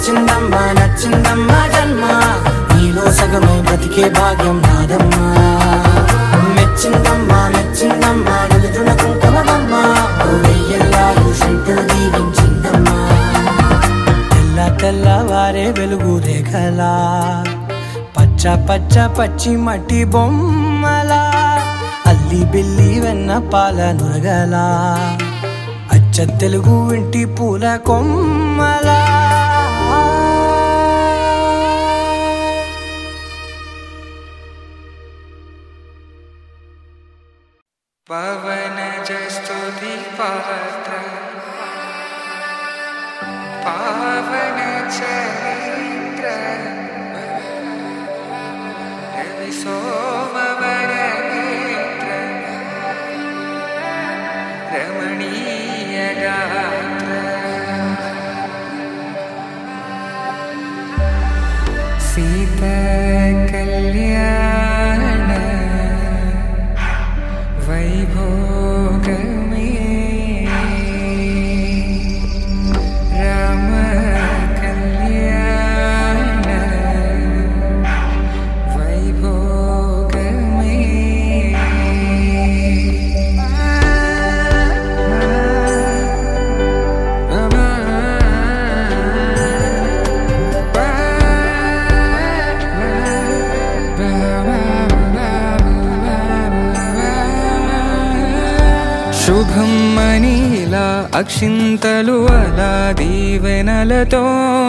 నచ్చిందమ్మా నచ్చిందమ్మా జన్మ నీలో సగమై బ్రతికే భాగ్యం నాదమ్మా మెచ్చిందమ్మా మెచ్చిందమ్మా నిలుతున్న కుంకుమమ్మా వెయ్యల్లాలు శంకరు దీవించిందమ్మా తెల్ల తెల్లవారే వెలుగు రేఖలా పచ్చ పచ్చ పచ్చి మట్టి బొమ్మలా అల్లి బిల్లి వెన్న పాల నురగలా అచ్చ తెలుగు ఇంటి పూల కొమ్మలా పవన జస్తుతి పాత్ర పావన చరిత్ర రవి సోమవర నేత్ర రమణీయ గాత్ర సీత కళ్యాణ వైభోగమే రామ కళ్యాణ వైభోగమే శుభం మనీలా అక్షింతలు అలా దీవెనలతో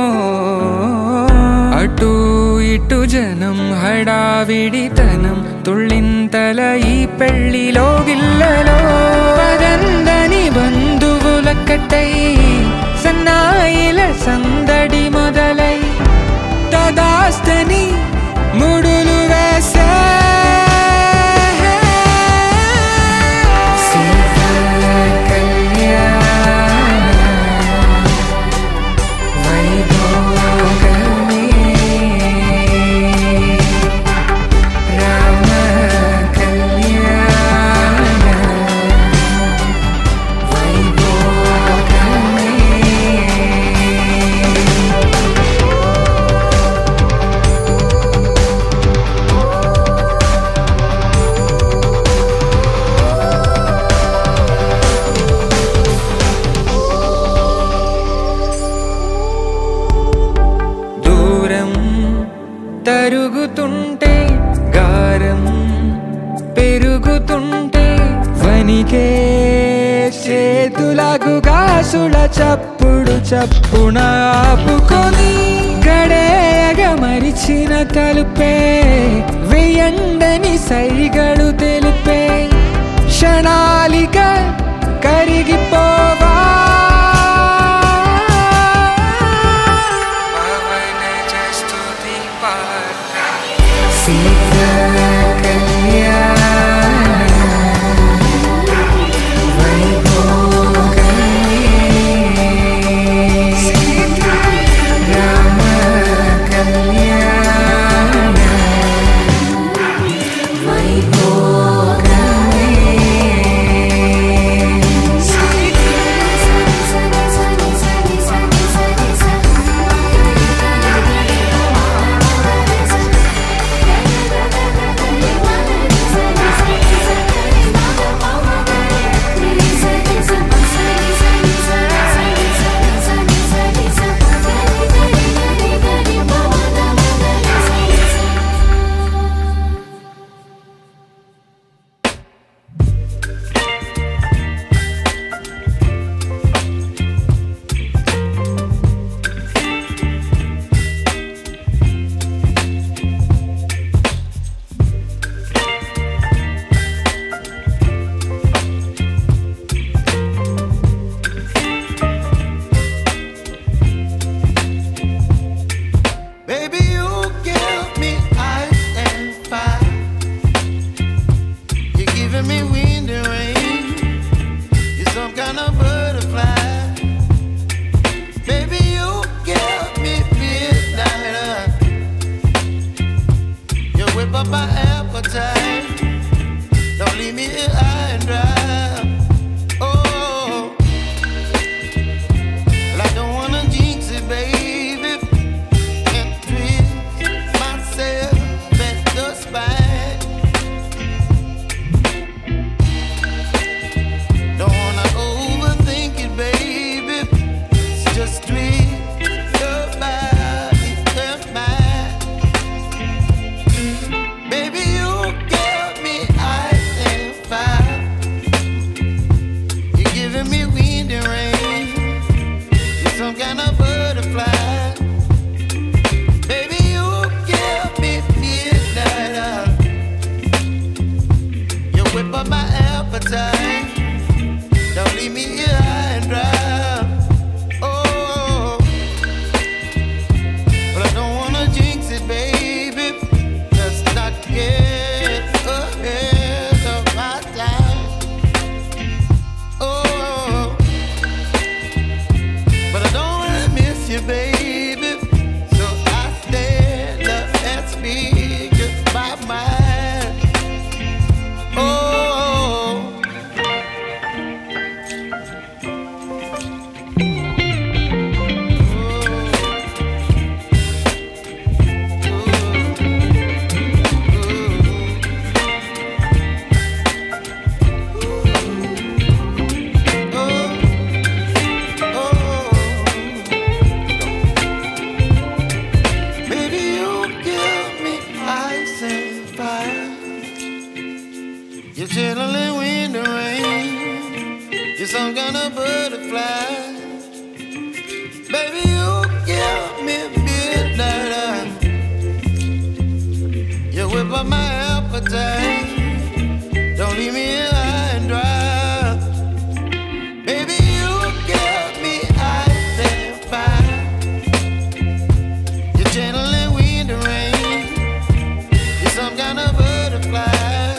అటు ఇటు జనం హడావిడితనం తుళ్ళింతల ఈ పెళ్లిలో గిల్లలో పదందని బంధువులక్కటై సన్నాయిల సందడి మొదలై తదాస్తని ముడులు వేసే తరుగుతుంటే గారం పెరుగుతుంటే వనికే చేతులకు గాసుల చప్పుడు చప్పున ఆపుకొని గడేయగ మరిచిన తలుపే వెయ్యండని సైగడు తెలిపే క్షణాలిక కరిగిపోవా baby. So I stand up and speak my mind. Oh, chilling in the rain, you're some kind of butterfly. Baby, you give me midnight. You whip up my appetite. Don't leave me high and dry. Baby, you give me ice and fire. You're channeling wind and rain. You're some kind of butterfly.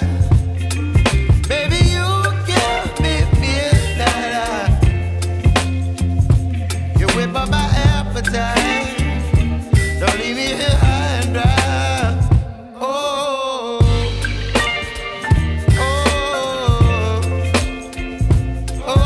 Don't leave me here high and dry. Oh, oh, oh, oh,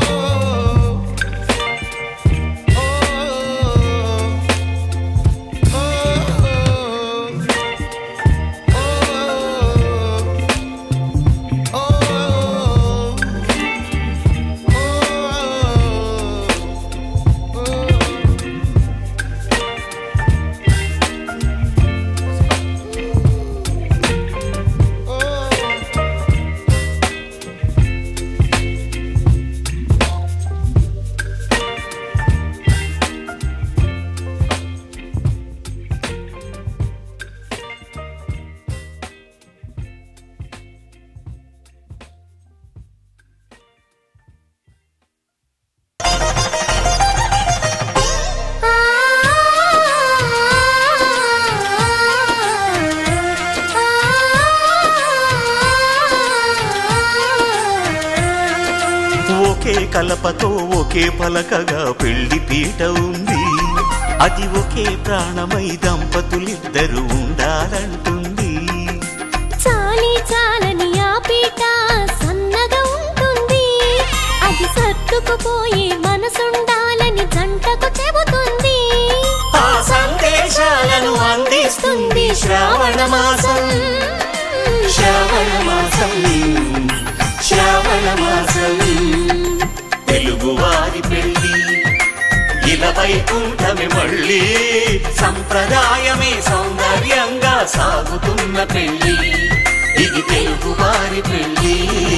కలపతో ఒకే పలకగా పెళ్లి పీట ఉంది. అది ఒకే ప్రాణమై దంపతులిద్దరూ ఉండాలంటుంది. చాలి చాలని ఆ పీట సన్నగా ఉంటుంది. అది సర్దుకుపోయే మనసుండాలని జంటకు చెబుతుంది. ఆ సందేశాలను అందిస్తుంది శ్రావణ మాసం. శ్రావణ మాసం, శ్రావణ మాసం. తెలుగువారి పెళ్లి ఇలా వైకుంఠమే మళ్ళీ. సంప్రదాయమే సౌందర్యంగా సాగుతున్న పెళ్లి. ఇది తెలుగువారి పెళ్లి.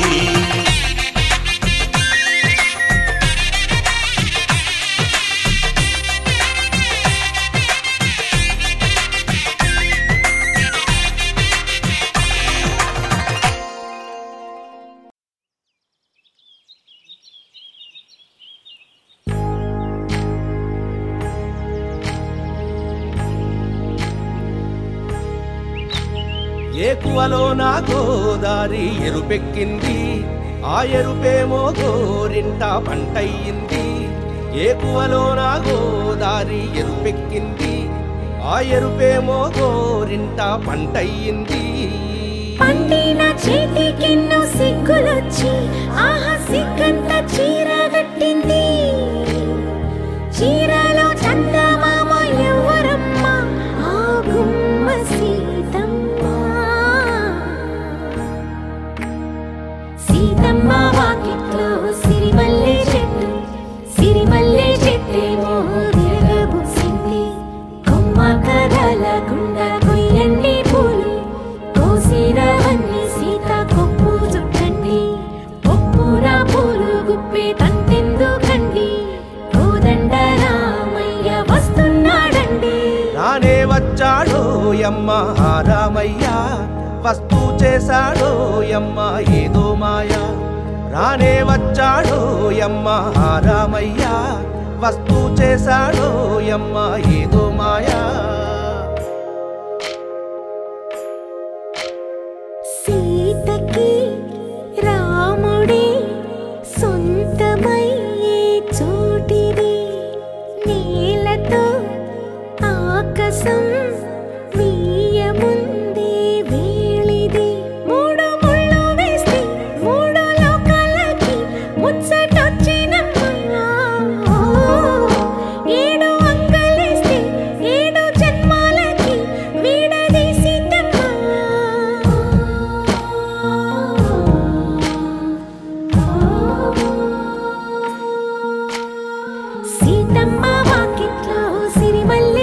ఏకువలో నా గోదారి ఎరుపెక్కింది. ఆ ఎరుపేమో గోరింట పంటయ్యింది. ఏకువలో నా గోదారి ఎరుపెక్కింది. ఆ ఎరుపేమో గోరింట పంటయ్యింది. పండిన చేతికెన్నో సిగ్గులొచ్చి ఆహా సిగ్గంత చీరగట్టింది. చీరలో చందమామ ఎవరమ్మ? ఆ గుమ్మ సీతమ్మ. సీతమ్మ వాకిట్లో సిరిమల్లె చెట్టు. సిరిమల్లె చెట్టేమో విరగబూసింది. కొమ్మ కదలకుండా కొయ్యండి పూలు. కోసిరవన్నీ సీత కొప్పు చుట్టండి. ఒప్పున పూలు గుప్పే తంతెందుకండి. కోదండ రామయ్య వస్తున్నాడండి. రానే వచ్చాడో యమ్మ ఆ రామయ్య. వస్తూ చేశాడో యమ్మ ఏదో మాయ. రానే వచ్చాడో యమ్మ ఆ రామయ్య. వస్తూ చేశాడో యమ్మ ఏదో మాయా. సీతకి రాముడే సొంతమయ్యే చోటిది. నీలతో శ్వాసం వీయముందే వేళిది మూడు ముళ్ళు వేస్తే మూడు లోకాలకి ముచ్చటొచ్చినమ్మా ఏడు అంగలేస్తే ఏడు జన్మాలకి వీడదీసిద్దమ్మా సీతమ్మ వాకిట్లో సిరిమల్లె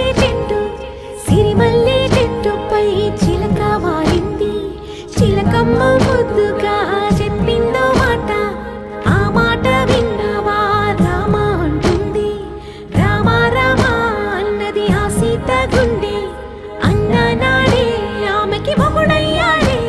చెట్టుపై చిలక వాలింది చిలకమ్మ ముద్దుగా చెప్పిందో మాట ఆ మాట విన్నవా రామ అంటుంది రామ రామ అన్నది ఆ సీత గుండె అన్న నాడే ఆమెకి మొగుడయ్యాడే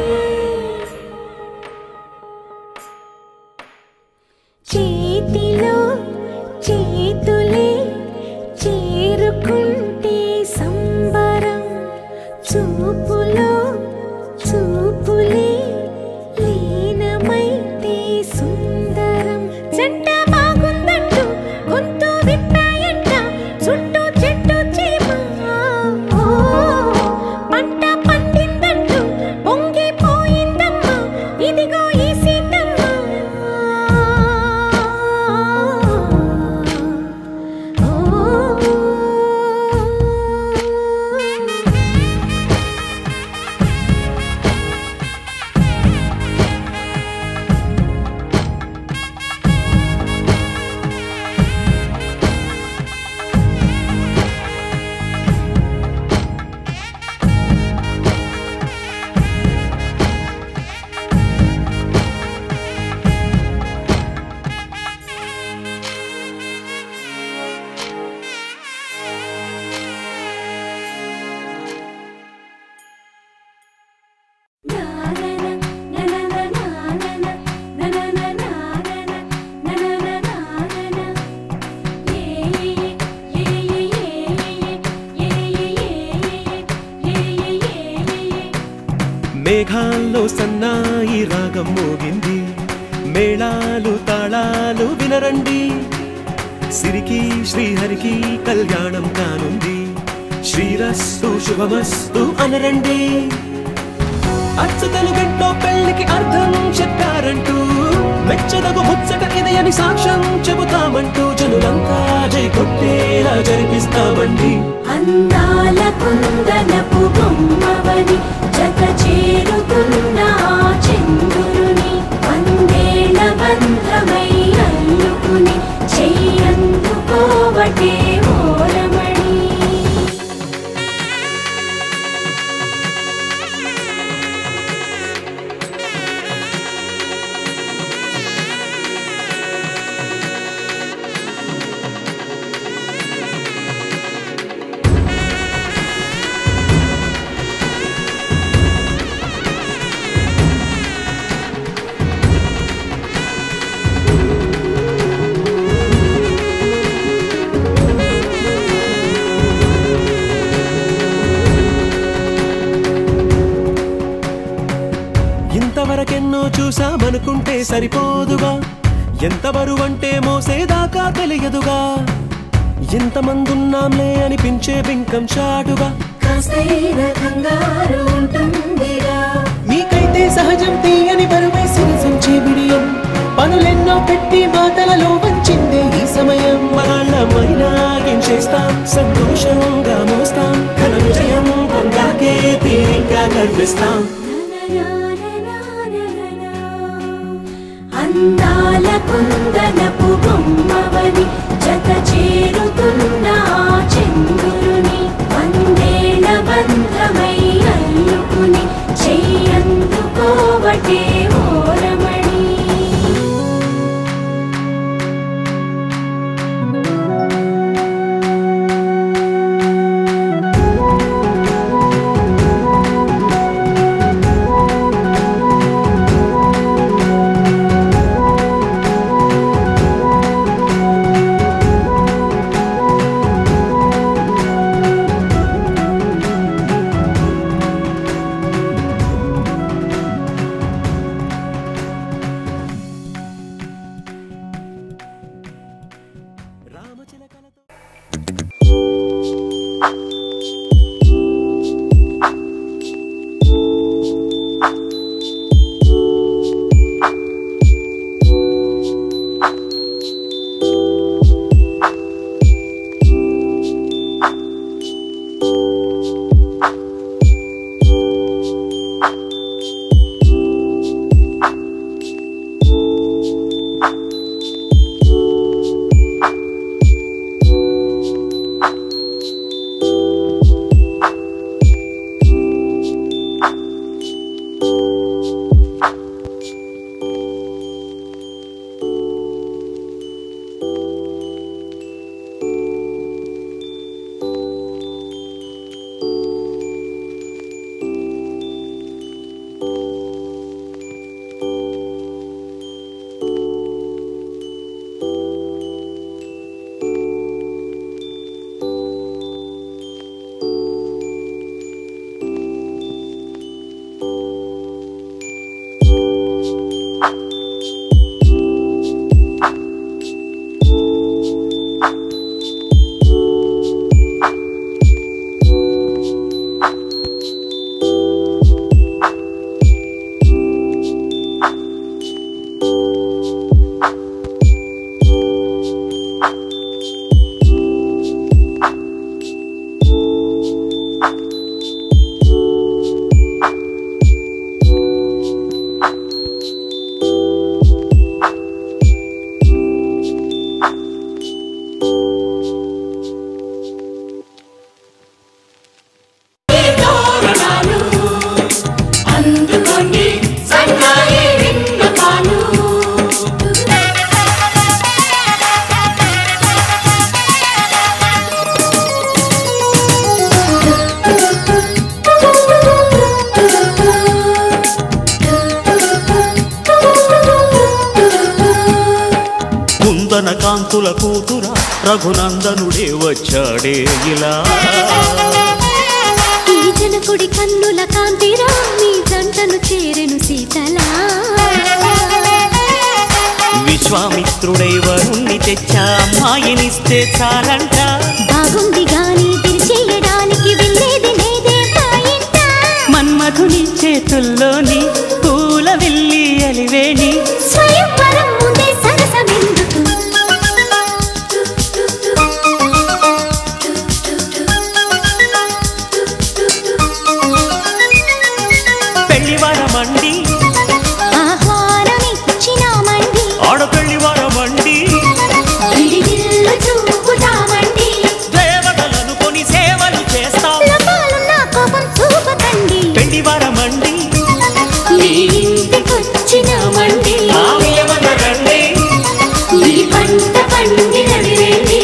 చేతిలో చేతులే చేరుకుంటే సంబరం చూపులో చూపులే లీనమైతే సుందరం జంట బాగుందంటూ గొంతు విప్పాయంట చుట్టూ చెట్టు చీమ పంట పండిందంటూ పొంగిపోయిందమ్మా ఇదిగో ఈ సీతమ్మ మేఘాల్లో సన్నాయి రాగం మోగింది మేళాలు తాళాలు వినరండి సిరికి శ్రీహరికి కళ్యాణం కానుంది శ్రీరస్తు శుభమస్తు అనరండి అచ్చతలు గంటో పెళ్లికి అర్థం చెప్పారంటూ మెచ్చదగు ముచ్చట ఇది అని సాక్ష్యం చెబుతామంటూ జనులంతా జై కొట్టేలా జరిపిస్తామండి అందాల కుందనపు బొమ్మవని జత చేరుతున్న చంద్రుని వందేళ్ల బంధమై అల్లుకుని చెయ్యందుకోవటే ఓరమణి ఇంతవరకెన్నో చూసామనుకుంటే సరిపోదుగా ఎంత బరువంటే మోసేదాకా తెలియదుగా ఎంతమందున్నాంలే అనిపించే బింకం చాటుగా కాస్తైన కంగారు ఉంటుందిగా మీకైతే సహజం తీయని బరువై సిరిసంచే బిడియం పనులెన్నో పెట్టి మాటలలో వంచిందే ఈ సమయం మనాళ్ళమైనా ఏం చేస్తాం సంతోషంగా మోస్తాం ఘన విజయం పొందాకే తీరిగ్గా కనిపిస్తాం అందాల కుందనపు బొమ్మవని జత చేరుతున్న చంద్రుని వందేళ్ల బంధమై అల్లుకుని చెయ్యందుకోవటే ఓరమణి కూతురా రఘునందనుడే వచ్చాడే ఇలా. ఈ జనకుడి కన్నుల కాంతిరా నీ జంటను చేరెను సీతలా. విశ్వామిత్రుడై వరుణ్ణి తెచ్చా అమ్మాయినిస్తే చాలంట. బాగుంది గాని తిరిచేయడానికి వెళ్ళేది లేదే పాయింట. మన్మధుని చేతుల్లోని పూల విల్లి అలివేణి స్వయంవరం ముందే సరసమెందుకు. పెళ్లివారమండి ఆహ్వానమిచ్చినామండి. ఆడపెళ్లివారమండి విడిదిల్లు చూపుతామండి. దేవతలను కొని సేవలు చేస్తాం. లోపాలున్న కోపం చూపకండి. పెళ్లివారమండి మీ ఇంటికొచ్చినామండి. ఆమెమనరండి ఈ పంట పండినది రండి.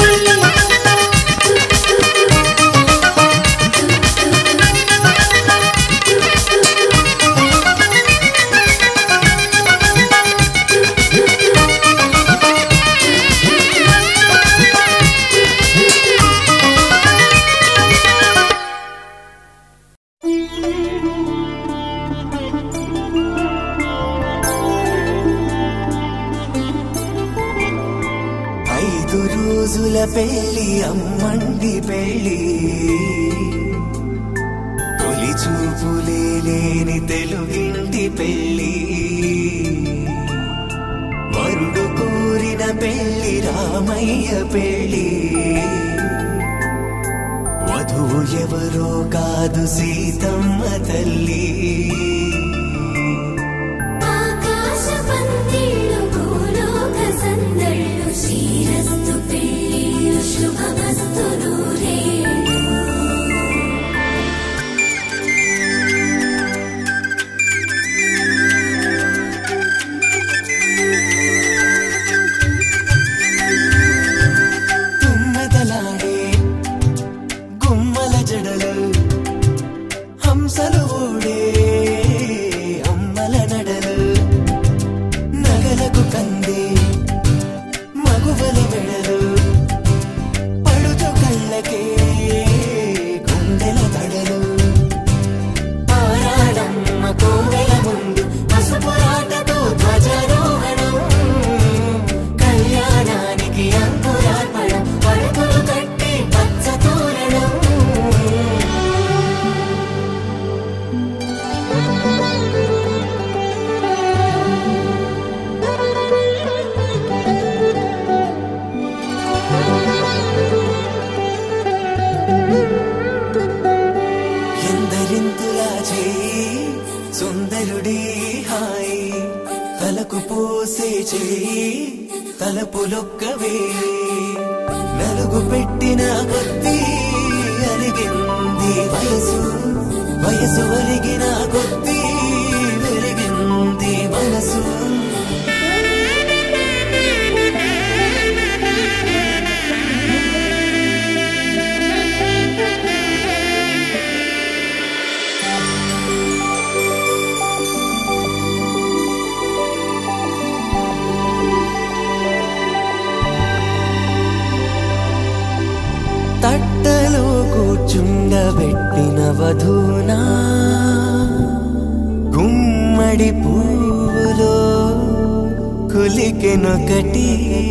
రోజుల పెళ్లి అమ్మండి పెళ్లి తొలి చూపులే లేని తెలుగింటి పెళ్లి వరుడు కోరిన పెళ్లి రామయ్య పెళ్లి వధువు ఎవరో కాదు సీతమ్మ తల్లి సుందరుడి హాయి తలకు పోసే చేయి తలపులొక్కవే నలుగు పెట్టిన కొద్దీ అలిగింది వయసు వయసు ఒలిగిన కొద్దీ వెలిగింది మనసు తట్టలో కూర్చుండబెట్టిన వధూనా గుమ్మడి పువ్వులో కులికెనొకటి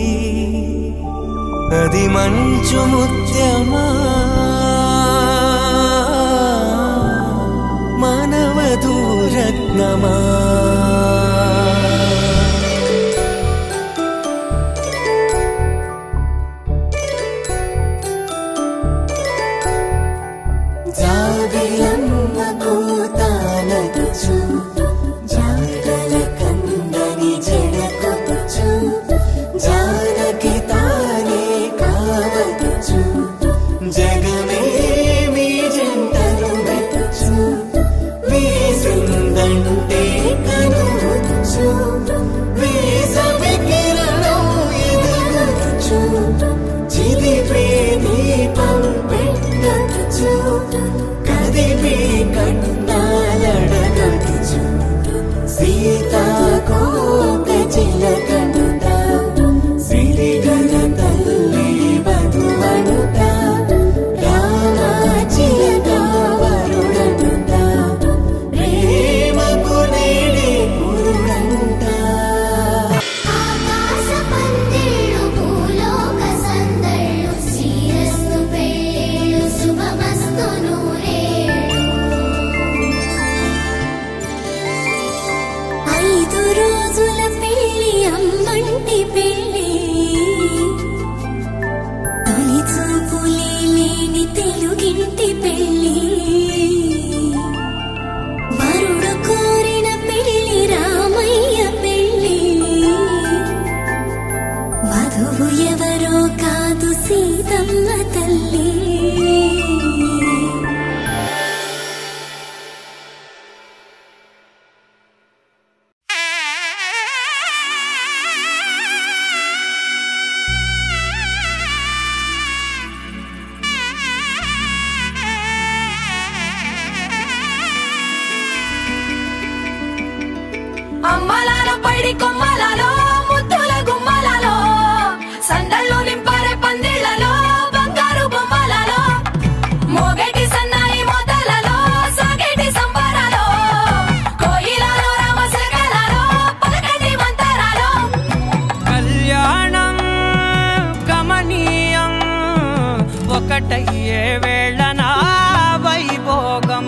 అది మంచు ముత్యమా మానవధూ రత్నమా సీతాకోక చిలకనుతా సిరిగల ఎవరి పెళ్ళి తొలి చూపులే లేని తెలుగింటి పెళ్ళి వరుడు కోరిన పెళ్ళి రామయ్య పెళ్ళి వధువు ఎవరో కాదు సీతమ్మ తల్లి అమ్మలాలో పైడి కొమ్మలలో ముద్దుల గుమ్మలలో సందళ్ళు నింపారే పందిళ్లలో బంగారు బొమ్మలలో మోగేటి సన్నాయి మోతలలో సాగేటి సంబరాలో కోయిలలో రామశకలలో పలకటి మంతరాలో కళ్యాణం గమనీయం ఒకటయ్యే వేళనా వైభోగం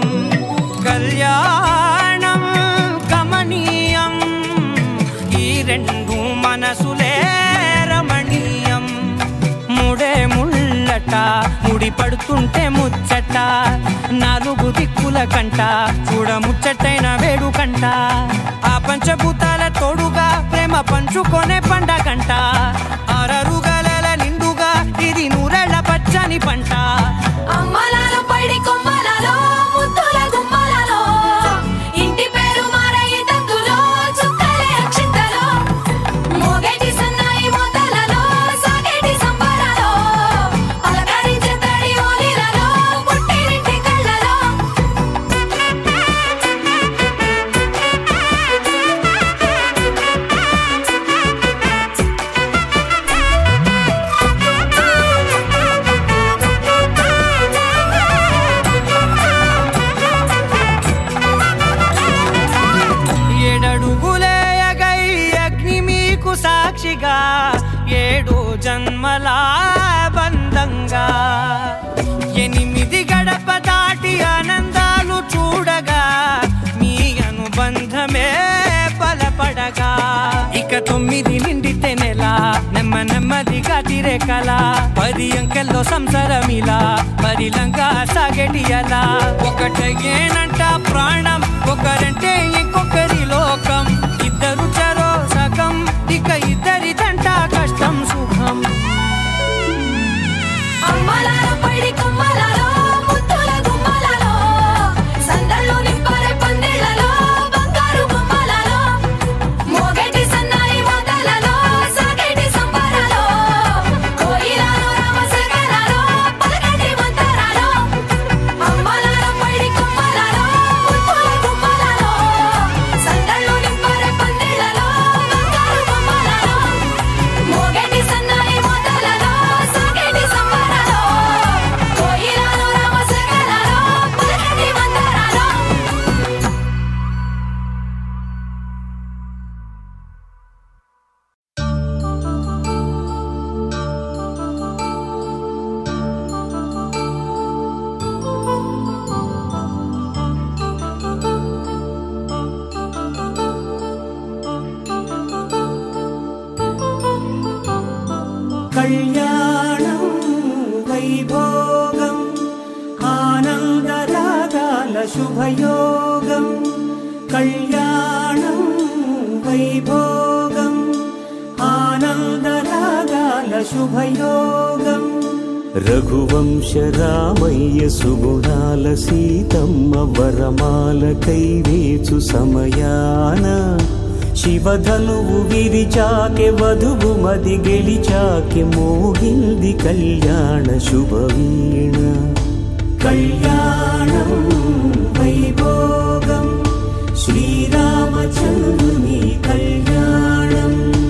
కళ్యాణం గమనీయం ఈ రెండు మనసులే రమణీయం ముడే ముళ్ళట ముడి పడుతుంటే ముచ్చట నాలుగు దిక్కుల కంట చూడ ముచ్చటైన వేడుకంట ఆ పంచభూతాల తోడుగా ప్రేమ పంచుకొనే పండగంట అరరుగల నిండుగా ఇది నూరెళ్ళ పచ్చని పంట అమ్మలాలో పైడి కొమ్మలలో ముద్దుల గుమ్మలలో ఇంటి పేరు మారయ్య తంతులో చుక్కలే అక్షింతలో మోగేటి సన్నాయి మోతలలో సాగేటి సంబరాలో పలకరించే తడి ఓలిలలో పుట్టినింటి కళ్ళలో ఏడడుగులేయగై అగ్ని మీకు సాక్షిగా ఏడు జన్మల బంధంగా 8 గడప దాటి ఆనందాలు చూడగా మీ అనుబంధమే బలపడగా ఇక 9 నిండితే నెల నెమ్మదిగా తిరే కల 10 అంకెల్లో సంసారమిలా పరిలంగా సాగేటి అలా ఒకటేనంట ప్రాణం ఒకరంటే ఇంకొకరి లోకం ఇద్దరు చరో సగం ఇక ఇద్దరిదంట కష్టం సుఖం అమ్మలాలో పైడి కొమ్మలలో ముద్దుల గుమ్మలలో సందళ్ళు నింపారే పందిళ్లలో బంగారు బొమ్మలలో మోగేటి సన్నాయి మోతలలో సాగేటి సంబరాలో కోయిలలో రామశకలలో పలకటి మంతరాలో అమ్మలాలో పైడి కొమ్మలలో ముద్దుల గుమ్మలలో సందళ్ళు నింపారే పందిళ్లలో బంగారు బొమ్మలలో మోగేటి సన్నాయి మోతలలో సాగేటి సంబరాలో కోయిలలో రామశకలలో పలకటి మంతరాలో కళ్యాణం వైభోగం ఆనందరాగాల శుభయోగం కళ్యాణం వైభోగం ఆనందరాగాల శుభయోగం రఘువంశ రామయ్య సుగుణాల సీతమ్మ వరమాల కైవేచు సమయాన శివధనువు విరిచాకె వధువు మది గెలిచాకె మోగింది కళ్యాణ శుభవీణ కళ్యాణం వైభోగం శ్రీరామచంద్రుని కళ్యాణం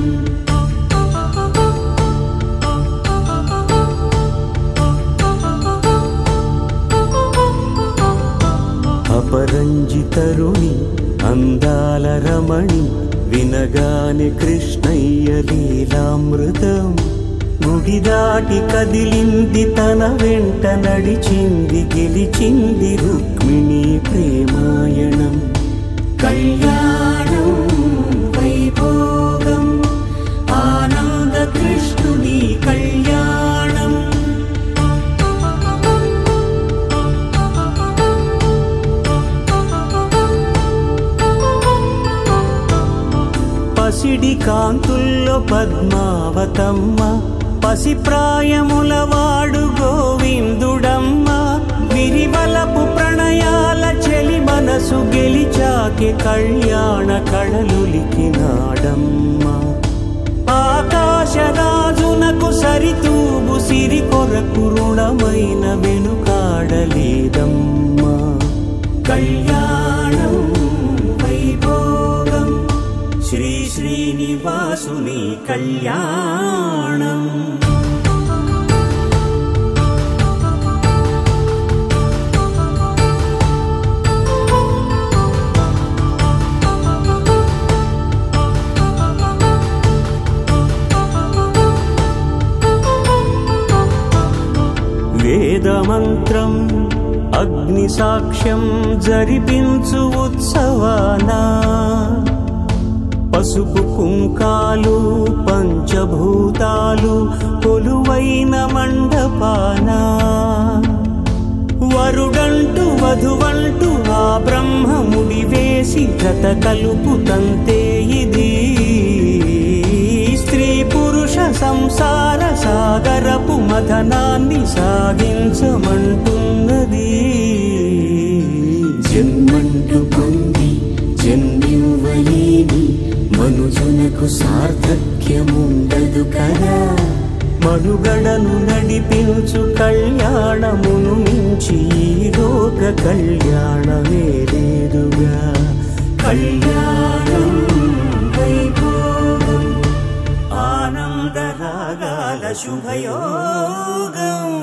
అపరంజి తరుణి అందాల రమణి వినగానే కృష్ణయ్య లీలామృతం గుడి దాటి కదిలింది తన వెంట నడిచింది గెలిచింది రుక్మిణి ప్రేమాయణం కళ్యాణం వైభోగం ఆనంద పసిడి కాంతుల్లో పద్మావతమ్మ పసిప్రాయముల వాడు గోవిందుడమ్మ విరివలపు ప్రణయాల చెలి మనసు గెలిచాకే కళ్యాణ కళలులికినాడమ్మ ఆకాశరాజునకు సరితూగు సిరి కొరకు రుణమైన వెనుకాడలేదమ్మా కళ్యాణం వైభోగం శ్రీ శ్రీనివాసుని కళ్యాణం వేదమంత్రం అగ్ని సాక్ష్యం జరిపించు ఉత్సవానా పసుపు కుంకాలు పంచభూతాలు కొలువైన మండపానా వరుడంటూ వధువంటూ ఆ బ్రహ్మముడి వేసి జత కలుపు తంతే ఇది స్త్రీ పురుష సంసార సాగరపు మథనాన్ని సాగించమంటున్నది జన్మంటూ పొంది జన్మివ్వలేని మనుజునకు సార్థక్యముండదు కదా మనుగడను నడిపించు కళ్యాణమును మించి లోక కళ్యాణమే లేదుగా కళ్యాణం వైభోగం ఆనందరాగాల శుభయోగం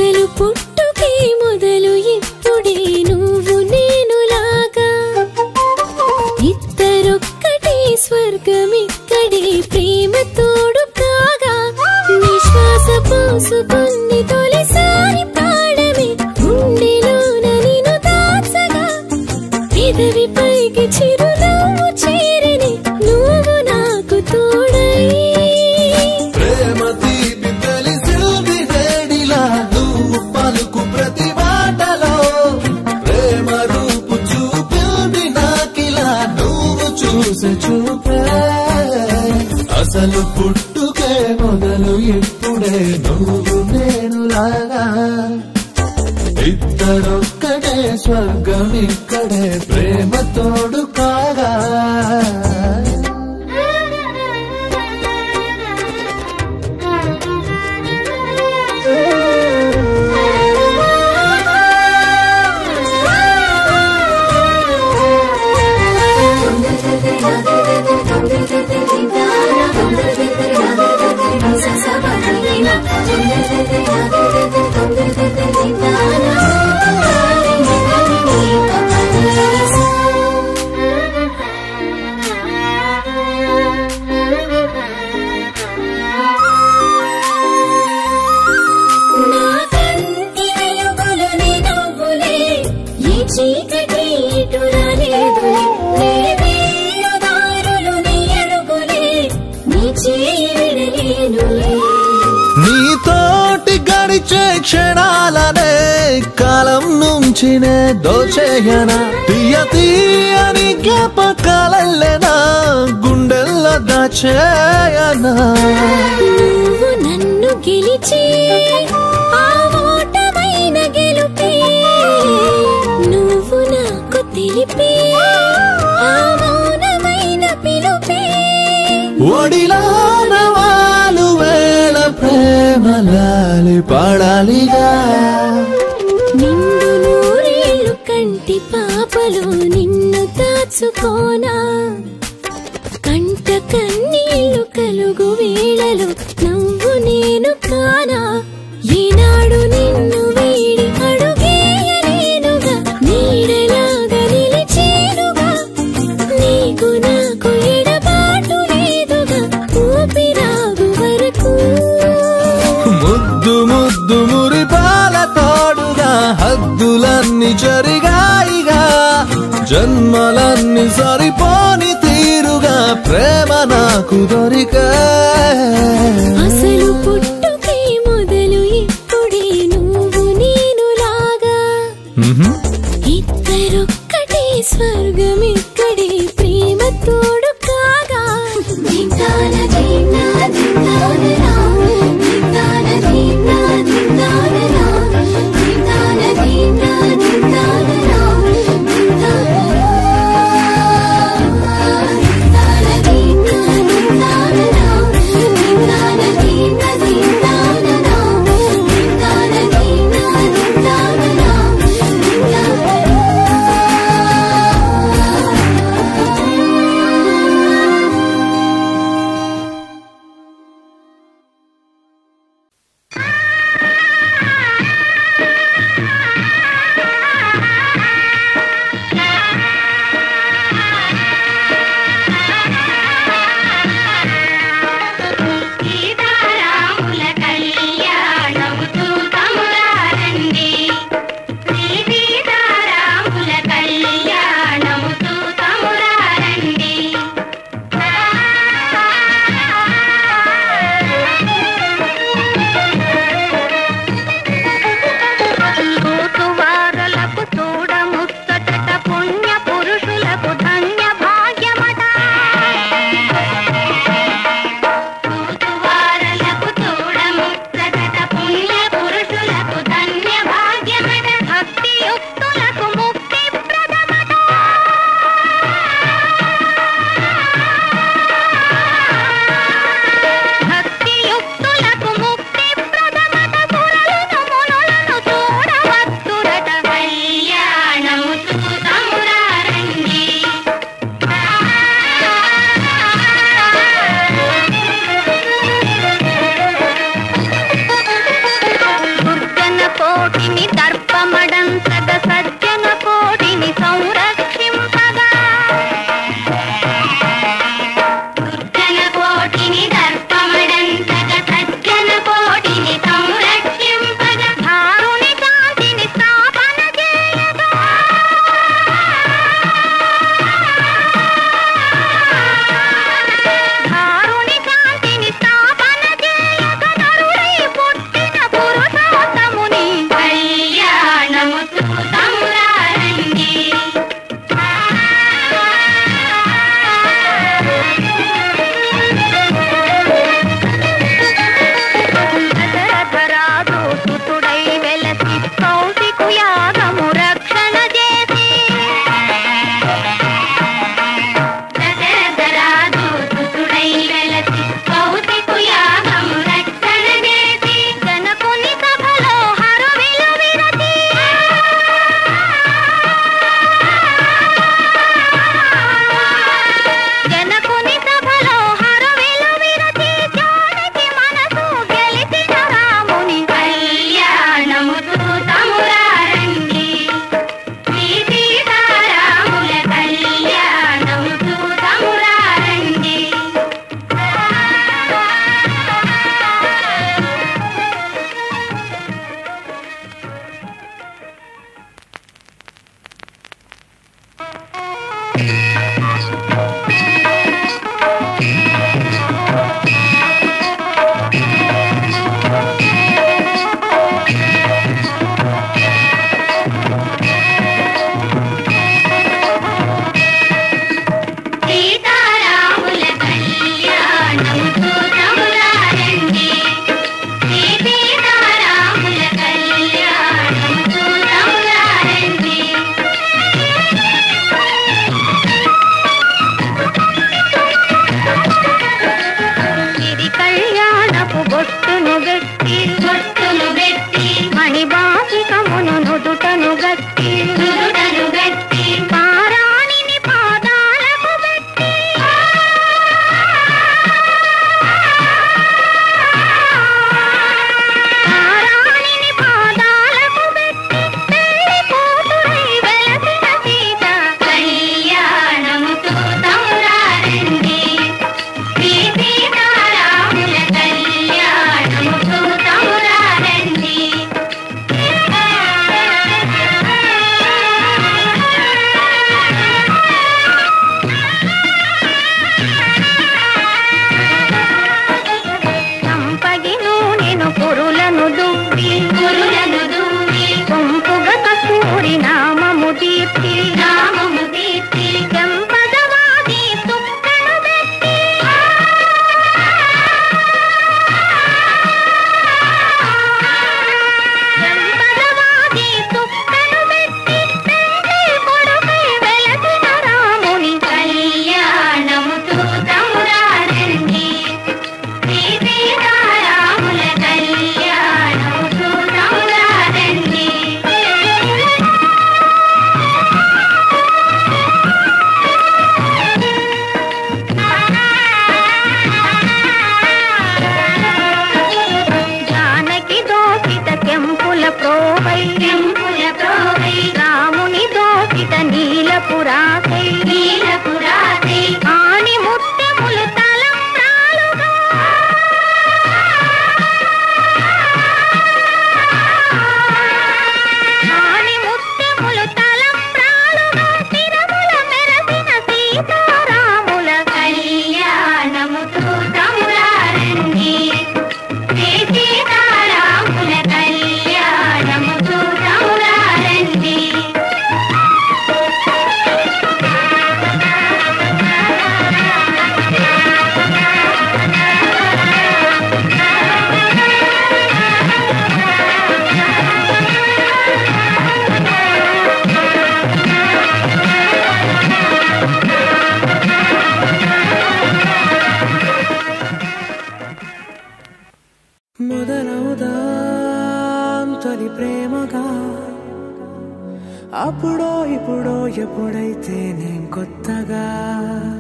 అసలు పుట్టుకే మొదలు ఇప్పుడే నువ్వు నేను లాగా ఇద్దరొక్కటే స్వర్గం ఇక్కడే ప్రేమ తోడు కాగా నిశ్వాస పోసుకుని తొలిసారి పాడమే గుండెలోన నిన్ను దాచగా పెదవి పైకి చిరునవ్వు చేరిని నువ్వు నాకు తోడై ప్రేమ తీపి తెలిసింది వేడిలా నువ్వు పలుకు ప్రతి మాటలో ప్రేమ రూపు చూపింది నాకిలా నువ్వు చూసి చూపే అసలు పుట్టుకే మొదలు ఇప్పుడే నువ్వు నేను లాగా ఇద్దరొక్కడే స్వర్గం ఇక్కడే ప్రేమ తోడు కాగా నీతోటి గడిచే క్షణాలనే కాలం నుంచి నే దోచేయనా తీయ తీయని జ్ఞాపకాలెనా గుండెల్లో దాచేయనా నువ్వు నన్ను గెలిచి ఆ ఓటమైన గెలుపే నువ్వు నాకు తెలిపే ఆ మౌనమైన పిలుపే ఒడిలాన వాలు వేళ ప్రేమలాలి పాడాలిగా నిండు నూరేళ్ళు కంటి పాపలు నిన్ను దాచుకోనా కంట కన్నీళ్లు కలుగు వేళలు నువ్వు నేను కానా ఈనాడు నిన్ను వీడి అడుగేయలేనుగా నీడలాగా నిలిచేనుగా నీకు నాకు ఎడబాటు లేదుగా ఊపిరాగు వరకు ముద్దు ముద్దు మురిపాల తోడుగా హద్దులన్నీ జరిగాయిగా జన్మలన్నీ సరిపోని తీరుగా ప్రేమ నాకు దొరికా అసలు పుట్టుకే మొదలు ఇప్పుడే నువ్వు నేను లాగా ఇద్దరొక్కటే స్వర్గం ఇక్కడే ప్రేమ తోడు కాగా దిందాన దిందా దిందాన రా దిందాన దిందా దిందాన రా దిందాన దిందా దిందాన రా దిందాన కోటిని దర్పమడంతగ సజ్జన కోటిని సంరక్షింపగా దుర్జన కోటిని దర్పమడంతగ సజ్జన కోటిని సంరక్షింపగా ధారుని శాంతిని స్థాపన చేయగా ధారుని శాంతిని స్థాపన చేయగా నరుడై పుట్టిన పురుషోత్తముని కళ్యాణము చూతమురారండి. దశరథరాజు సుతుడై వెలసి కౌశికు యాగము రక్షణ చేసి దశరథరాజు సుతుడై వెలసి కౌశికు యాగము రక్షణ చేసి జనకుని సభలో హరవిలు విరచి జనకుని సభలో హరవిలు విరచి జానకి మనసు గెలిచిన రాముని కళ్యాణము చూతమురారండి. శ్రీ సీతారాముల కళ్యాణము చూతమురారండి. సీతారాముల కళ్యాణము చూతమురారండి. శ్రీ సీతారాముల కళ్యాణము చూతమురారండి. ఇది కళ్యాణపు బొట్టును గట్టి మణిబాసికమును నుదుటను గట్టి పారాణిని పాదాలకు గట్టి పారాణిని పాదాలకు గట్టి పెళ్లి కూతురై వెలసిన సీత కళ్యాణము చూతమురారండి. శ్రీ సీతారాముల కళ్యాణము చూతమురారండి. సంపగి నూనెను పురులను దువ్వి కొంపుగ కస్తూరి నామము దీప్తి చెంపదవాది తుక్కను పెట్టి చెంపదవాది తుక్కను పెట్టి పెళ్లి కొడుకై వెలసిన రాముని కళ్యాణము చూతమురారండి. శ్రీ సీతారాముల కళ్యాణము చూతమురారండి. జానకి దోసిత కెంపుల ప్రోవై రాముని దోసిత నీలపురాసై ఆని ముత్యములు తలంబ్రాలుగా ఆని ముత్యములు తలంబ్రాలుగా తిరముల మెరసిన సీతారాముల కళ్యాణము చూతమురారండి. శ్రీ సీతారాముల కళ్యాణము చూతమురారండి. మొదలవుదాం తొలి ప్రేమగా అప్పుడో ఇప్పుడో ఎప్పుడైతే నేను కొత్తగా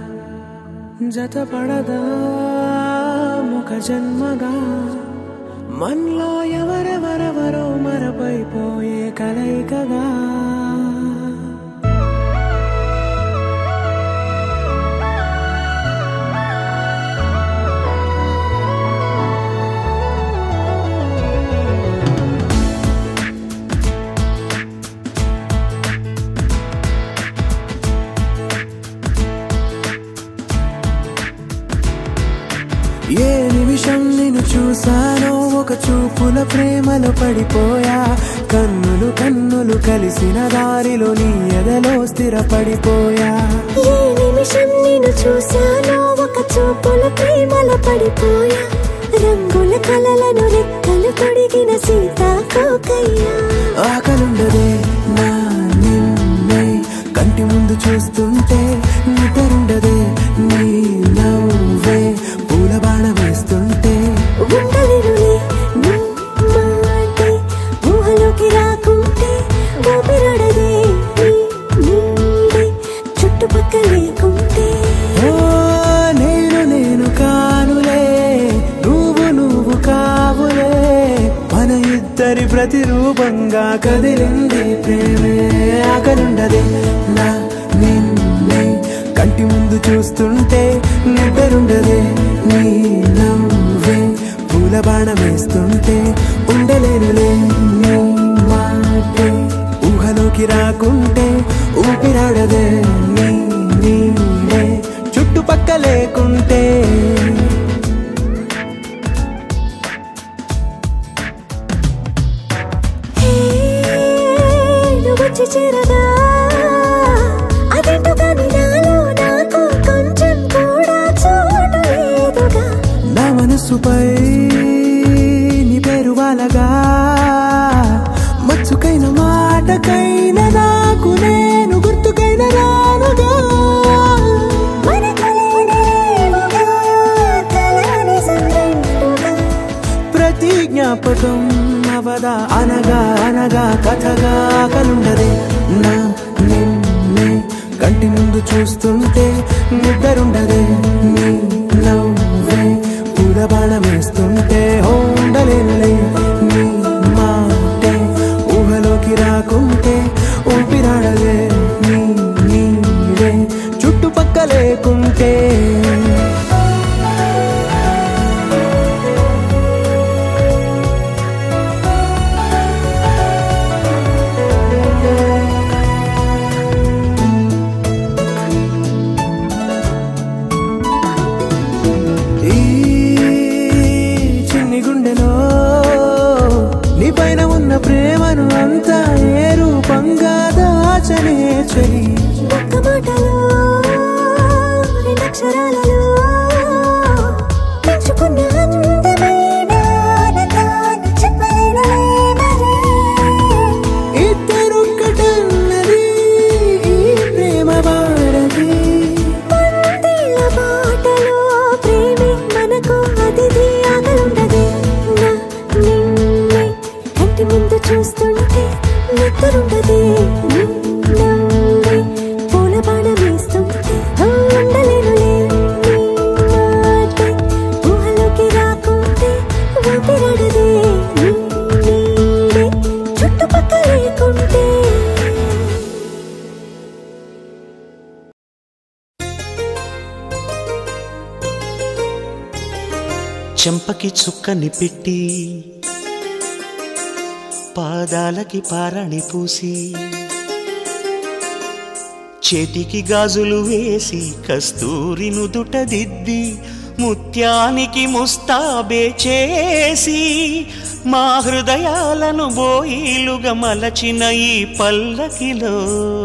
జతపడదా ముఖ జన్మగా మనలో ఎవరెవరెవరో మరపైపోయే కలయికగా ఏ నిమిషం నిన్ను చూసానో ఒక చూపుల ప్రేమలో పడిపోయా కన్నులు కన్నులు కలిసిన దారిలో నీ ఎదలో స్థిరపడిపోయా ఏ నిమిషం నిన్ను చూసానో ఒక చూపుల ప్రేమలో పడిపోయా రంగుల కలలను రెక్కలు తొడిగిన సీతాకోకయ్యా ఆకలుండదే నా నిన్నే కంటి ముందు చూస్తుంటే నిద్రుండదే నీ నవ్వే పూల బాణ వేస్తుంటే ఉండలేనులే నీ మాటే ఊహలోకి రాకుంటే ఊపిరాడదే నీ నీడే చుట్టుపక్కల లేకుంటే ఓ నేను కానులే నువ్వు కావులే మన ఇద్దరి ప్రతిరూపంగా కదిలింది ప్రేమే ఆకలుండదే నా నిన్నే కంటి ముందు చూస్తుంటే నిద్రుండదే నీ నవ్వే పూల బాణ వేస్తుంటే ఉండలేనులే నీ మాటే ఊహలోకి రాకుంటే ఊపిరాడదే నీ నీడే చుట్టుపక్క లేకుంటే వచ్చి చేరగా అదేంటో కానీ నాలో నాకు కొంచెం కూడా చోటు లేదుగా నా మనసుపై నీ పేరు వాలగా మచ్చుకైన మాటకైన నాకు నేను గుర్తుకైన రానుగా ప్రతి జ్ఞాపకం అవదా అనగా అనగా కథగా కలుండదే నా నిన్నే కంటి ముందు చూస్తుంటే నిద్రుండదే నీ నవ్వే పూల బాణ వేస్తుంటే ఉండలేనులే నీ మాటే ఊహలోకి రాకుంటే ఊపిరాడదే నీ నీడే చుట్టుపక్క లేకుంటే ప్రేమను అంతా ఏ రూపంగా దాచనే చలి ఒక్క మాటలో రెండక్షరాలలో పెంచుకున్న అందమైన ఆనందాన్ని చెప్పలేనులే మరి ఇద్దరొక్కటన్నది ఈ ప్రేమ వాడది వందేళ్ల బాటలో ప్రేమే మనకు అతిథి ఆగలుండదే నా నిన్నే కంటి ముందు చూస్తుంటే నిద్రుండదే నవ్వే పూల బాణ వేస్తుంటే ఉండలేనులే నీ మాటే ఊహలోకి రాకుంటే ఊపిరాడదే నీ నీడే చుట్టుపక్క లేకుంటే చెంపకి చుక్కని పెట్టి పాదాలకి పారణి పూసి చేతికి గాజులు వేసి కస్తూరి నుదుట దిద్ది ముత్యానికి ముస్తాబే చేసి మా హృదయాలను బోయిలుగా మలచిన ఈ పల్లకిలో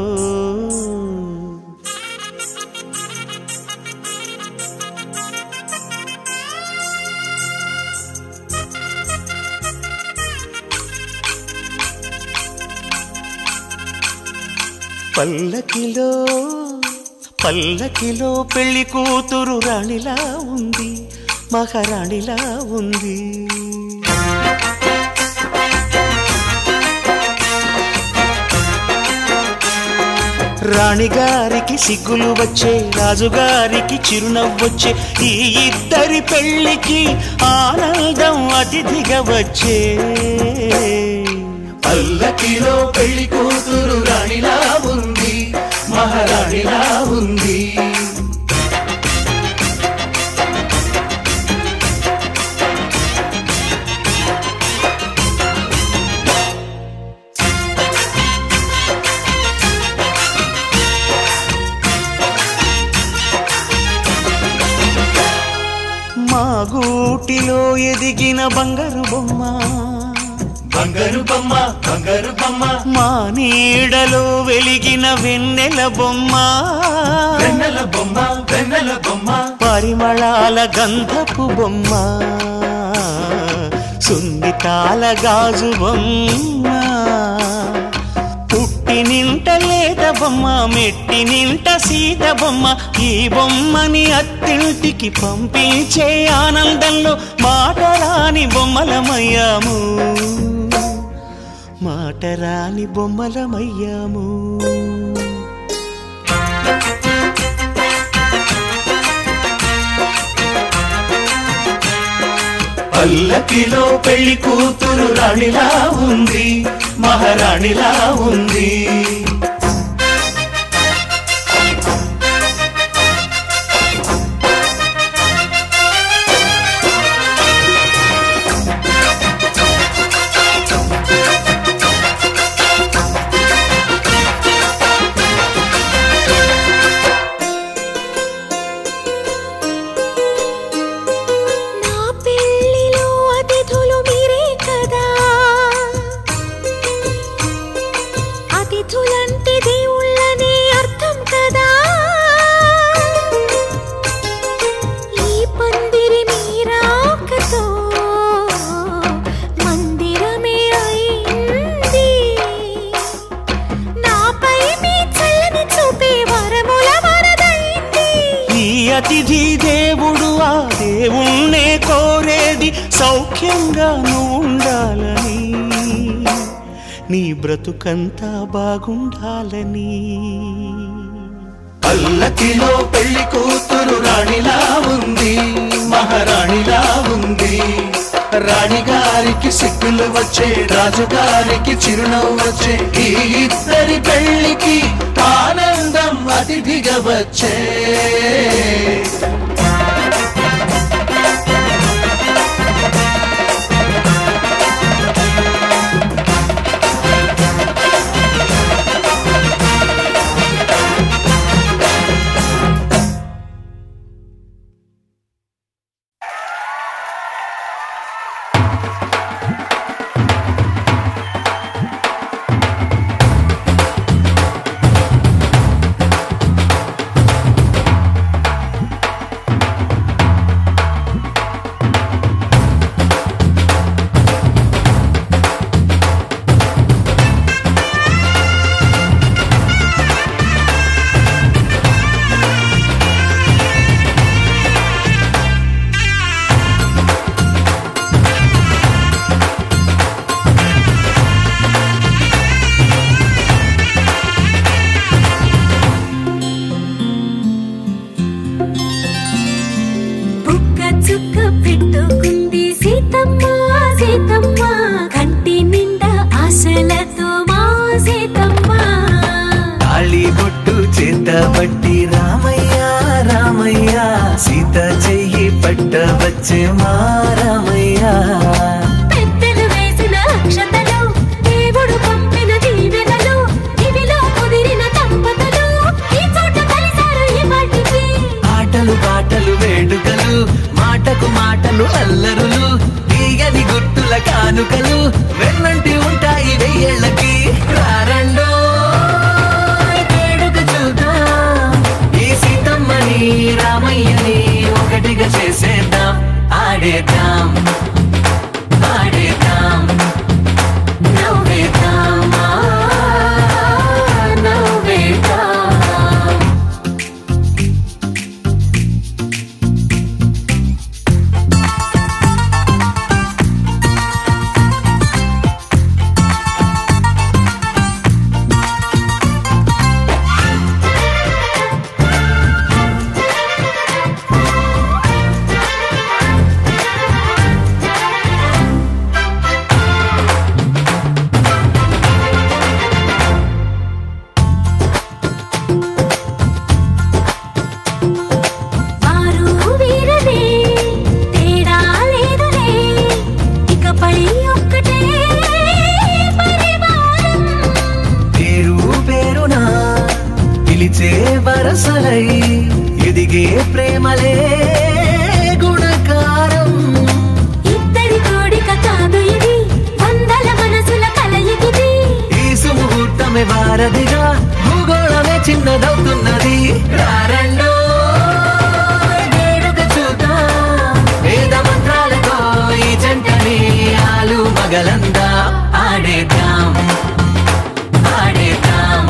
పల్లకిలో పల్లకిలో పెళ్లి కూతురు రాణిలా ఉంది మహారాణిలా ఉంది రాణిగారికి సిగ్గులు వచ్చే, రాజుగారికి చిరునవ్వొచ్చే, ఈ ఇద్దరి పెళ్లికి ఆనందం అతిథిగా వచ్చే. పల్లకిలో పెళ్లి కూతురు రాణిలా ఉంది, మహారాణిలా ఉంది. మా గూటిలో ఎదిగిన బంగారు బొమ్మ, బంగారు బొమ్మ, బంగారు బొమ్మ. మా నీడలో వెలిగిన వెన్నెల బొమ్మ, వెన్నెల బొమ్మ, వెన్నెల బొమ్మ. పరిమళాల గంధపు బొమ్మ, సున్నితాల గాజు బొమ్మ. పుట్టి నింట లేత బొమ్మ, మెట్టి నింట సీత బొమ్మ. ఈ బొమ్మని అత్తింటికి పంపించే ఆనందంలో మాటరాని బొమ్మలమయ్యాము, మాటరాని బొమ్మలమయ్యాము. పల్లకిలో పెళ్లి కూతురు రాణిలా ఉంది, మహారాణిలా ఉంది. అతిథి దేవుడు ఆ దేవుణ్ణే కోరేది సౌఖ్యంగా నువ్వు ఉండాలని, నీ బ్రతుకంతా బాగుండాలని. పల్లకిలో పెళ్లి కూతురు రాణిలా ఉంది, మహారాణిలా ఉంది. రాణిగారికి సిగ్గులు వచ్చే, రాజుగారికి చిరునవ్వు వచ్చే, ఈ ఇద్దరి పెళ్లికి ఆనందం అతిథిగా వచ్చే. పట్టి రామయ్య రామయ్య సీత చెయ్యి పట్ట వచ్చే మా రామయ్య. పెద్దలు వేసిన అక్షతలు, దేవుడు పంపిన దీవెనలు, ఇవిలో కుదిరిన దంపతులు ఈ చోట కలిసారు ఈ వాటికి. ఆటలు పాటలు వేడుకలు, మాటకు మాటలు అల్లరులు, తీయని గుర్తుల కానుకలు వెన్నంటి ఉంటాయి వెయ్యేళ్ళకి. రారండో రామయ్యని ఒకటిగా చేసేద్దాం, ఆడేద్దాం ఆడేద్దాం నవ్వేద్దాం నవ్వేద్దాం. శ్వాసలై ఎదిగే ప్రేమలే గుణకారం. ఇద్దరి కోడిక కాదు ఇది, వందల మనసుల కలయికిది. ఈ సుముహూర్తమే వారధిగా, భూగోళమే చిన్నదవుతున్నది. రారండో వేడుక చూద్దాం, వేద మంత్రాలతో ఈ జంటని ఆలు మగలందా ఆడేద్దాం ఆడేద్దాం.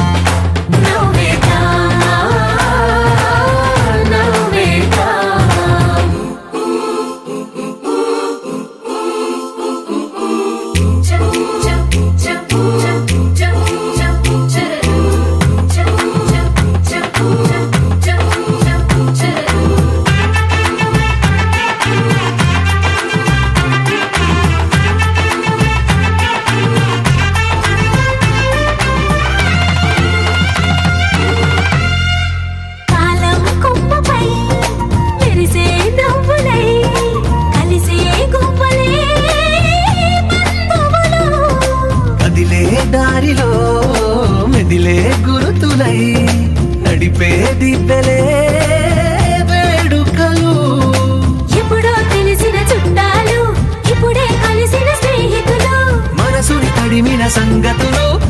దారిలో మెదిలే గురుతులై నడిపే దిబ్బెలే వేడుకలు. ఎప్పుడో తెలిసిన చుట్టాలు, ఇప్పుడే కలిసిన స్నేహితులు. మనసుని తడిమిన సంగతులు